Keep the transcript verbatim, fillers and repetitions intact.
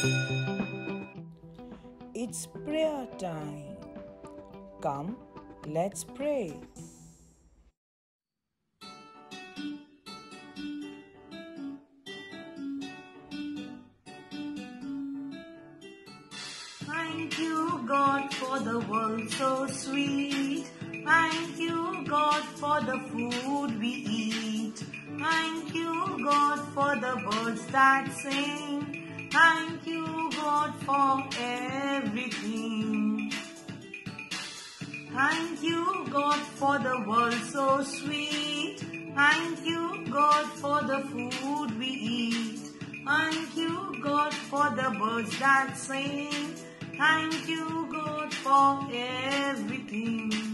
It's prayer time. Come, let's pray. Thank you, God, for the world so sweet. Thank you, God, for the food we eat. Thank you, God, for the birds that sing. Thank you, God, for everything. Thank you, God, for the world so sweet. Thank you, God, for the food we eat. Thank you, God, for the birds that sing. Thank you, God, for everything.